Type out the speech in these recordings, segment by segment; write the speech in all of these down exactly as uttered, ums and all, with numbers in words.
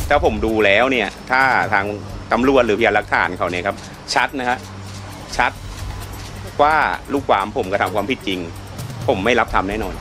ถ้าผมดูแล้วเนี่ยถ้าทางตำรวจหรือพยานหลักฐานเขาเนี่ยครับชัดนะฮะชัดว่าลูกความผมกระทำความผิดจริงผมไม่รับทำแน่นอน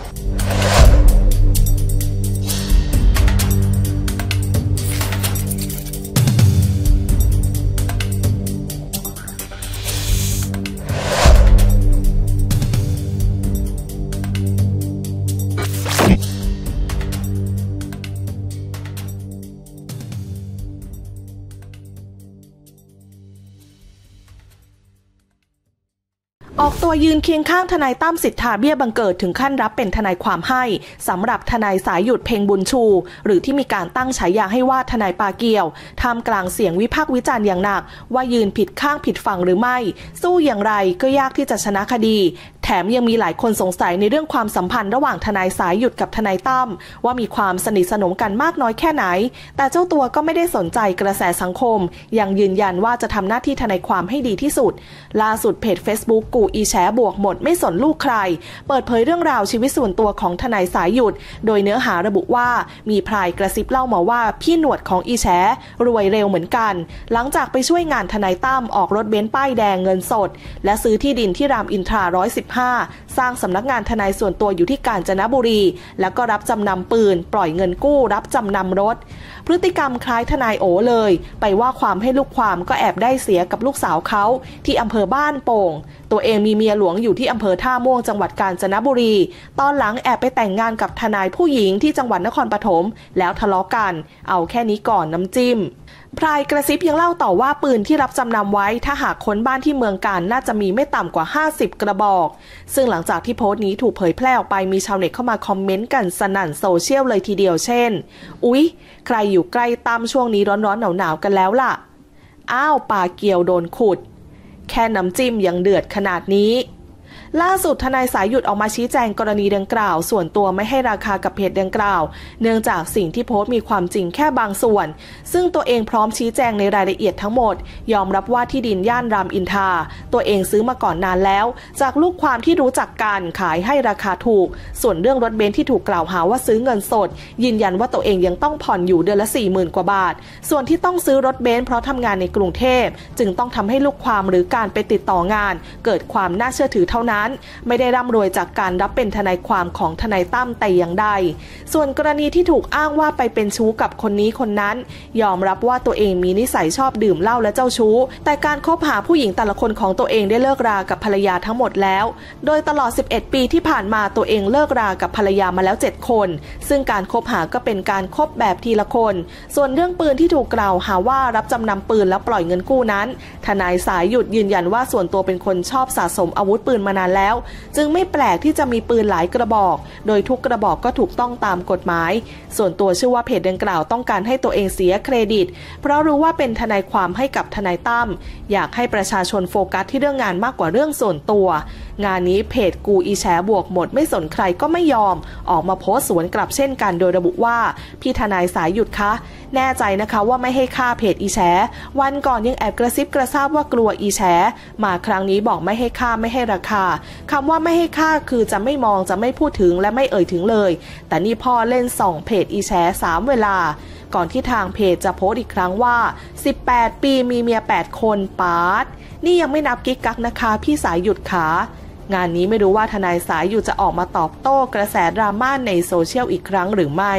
ออกตัวยืนเคียงข้างทนายตั้มสิทธาเบี้ยบังเกิดถึงขั้นรับเป็นทนายความให้สำหรับทนายสายหยุดเพ็งบุญชูหรือที่มีการตั้งฉายาให้ว่าทนายปาเกียวท่ามกลางเสียงวิพากษ์วิจารณ์อย่างหนักว่ายืนผิดข้างผิดฝั่งหรือไม่สู้อย่างไรก็ยากที่จะชนะคดีแถมยังมีหลายคนสงสัยในเรื่องความสัมพันธ์ระหว่างทนายสายหยุดกับทนายตั้มว่ามีความสนิทสนมกันมากน้อยแค่ไหนแต่เจ้าตัวก็ไม่ได้สนใจกระแสสังคมยังยืนยันว่าจะทำหน้าที่ทนายความให้ดีที่สุดล่าสุดเพจ Facebook กูอีแฉบวกหมดไม่สนลูกใครเปิดเผยเรื่องราวชีวิตส่วนตัวของทนายสายหยุดโดยเนื้อหาระบุว่ามีพรายกระซิบเล่ามาว่าพี่หนวดของอีแฉรวยเร็วเหมือนกันหลังจากไปช่วยงานทนายตั้มออกรถเบนซ์ป้ายแดงเงินสดและซื้อที่ดินที่รามอินทราหนึ่งร้อยสิบห้าสร้างสำนักงานทนายส่วนตัวอยู่ที่กาญจนบุรีแล้วก็รับจำนำปืนปล่อยเงินกู้รับจำนำรถพฤติกรรมคล้ายทนายโอเลยไปว่าความให้ลูกความก็แอบได้เสียกับลูกสาวเขาที่อำเภอบ้านโป่งตัวเองมีเมียหลวงอยู่ที่อำเภอท่าม่วงจังหวัดกาญจนบุรีตอนหลังแอบไปแต่งงานกับทนายผู้หญิงที่จังหวัดนครปฐมแล้วทะเลาะกันเอาแค่นี้ก่อนน้ำจิ้มพรายกระซิบยังเล่าต่อว่าปืนที่รับจำนำไว้ถ้าหากค้นบ้านที่เมืองกาญน่าจะมีไม่ต่ำกว่าห้าสิบกระบอกซึ่งหลังจากที่โพสต์นี้ถูกเผยแพร่ออกไปมีชาวเน็ตเข้ามาคอมเมนต์กันสนั่นโซเชียลเลยทีเดียวเช่นอุ๊ยใครอยู่ใกล้ตั้มช่วงนี้ร้อนๆหนาวๆกันแล้วล่ะอ้าวปลาเกียวโดนขุดแค่น้ำจิ้มยังเดือดขนาดนี้ล่าสุดทนายสายหยุดออกมาชี้แจงกรณีดังกล่าวส่วนตัวไม่ให้ราคากับเพจดังกล่าวเนื่องจากสิ่งที่โพสต์มีความจริงแค่บางส่วนซึ่งตัวเองพร้อมชี้แจงในรายละเอียดทั้งหมดยอมรับว่าที่ดินย่านรามอินทราตัวเองซื้อมาก่อนนานแล้วจากลูกความที่รู้จักกันขายให้ราคาถูกส่วนเรื่องรถเบนซ์ที่ถูกกล่าวหาว่าซื้อเงินสดยืนยันว่าตัวเองยังต้องผ่อนอยู่เดือนละ สี่หมื่น กว่าบาทส่วนที่ต้องซื้อรถเบนซ์เพราะทำงานในกรุงเทพจึงต้องทำให้ลูกความหรือการไปติดต่องานเกิดความน่าเชื่อถือเท่านั้นไม่ได้ร่ำรวยจากการรับเป็นทนายความของทนายตั้มแต่อย่างใดส่วนกรณีที่ถูกอ้างว่าไปเป็นชู้กับคนนี้คนนั้นยอมรับว่าตัวเองมีนิสัยชอบดื่มเหล้าและเจ้าชู้แต่การคบหาผู้หญิงแต่ละคนของตัวเองได้เลิกรากับภรรยาทั้งหมดแล้วโดยตลอดสิบเอ็ดปีที่ผ่านมาตัวเองเลิกรากับภรรยามาแล้วเจ็ดคนซึ่งการคบหาก็เป็นการคบแบบทีละคนส่วนเรื่องปืนที่ถูกกล่าวหาว่ารับจำนำปืนแล้วปล่อยเงินกู้นั้นทนายสายหยุดยืนยันว่าส่วนตัวเป็นคนชอบสะสมอาวุธปืนมานานแล้วจึงไม่แปลกที่จะมีปืนหลายกระบอกโดยทุกกระบอกก็ถูกต้องตามกฎหมายส่วนตัวเชื่อว่าเพจดังกล่าวต้องการให้ตัวเองเสียเครดิตเพราะรู้ว่าเป็นทนายความให้กับทนายตั้มอยากให้ประชาชนโฟกัสที่เรื่องงานมากกว่าเรื่องส่วนตัวงานนี้เพจกูอีแฉบวกหมดไม่สนใครก็ไม่ยอมออกมาโพสต์สวนกลับเช่นกันโดยระบุว่าพี่ทนายสายหยุดคะแน่ใจนะคะว่าไม่ให้ค่าเพจอีแฉวันก่อนยังแอบกระซิบกระซาบว่ากลัวอีแฉมาครั้งนี้บอกไม่ให้ค่าไม่ให้ราคาคำว่าไม่ให้ค่าคือจะไม่มองจะไม่พูดถึงและไม่เอ่ยถึงเลยแต่นี่พ่อเล่นส่องเพจอีแฉสามเวลาก่อนที่ทางเพจจะโพสต์อีกครั้งว่าสิบแปดปีมีเมียแปดคนปาดนี่ยังไม่นับกิ๊กกักนะคะพี่สายหยุดขางานนี้ไม่รู้ว่าทนายสายหยุดจะออกมาตอบโต้กระแสดราม่าในโซเชียลอีกครั้งหรือไม่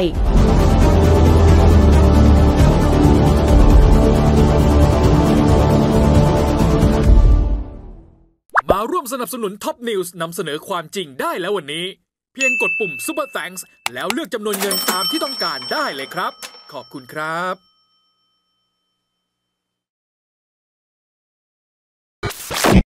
มาร่วมสนับสนุนท็อปนิวส์นำเสนอความจริงได้แล้ววันนี้เพียงกดปุ่ม Super Thanks แล้วเลือกจำนวนเงินตามที่ต้องการได้เลยครับขอบคุณครับ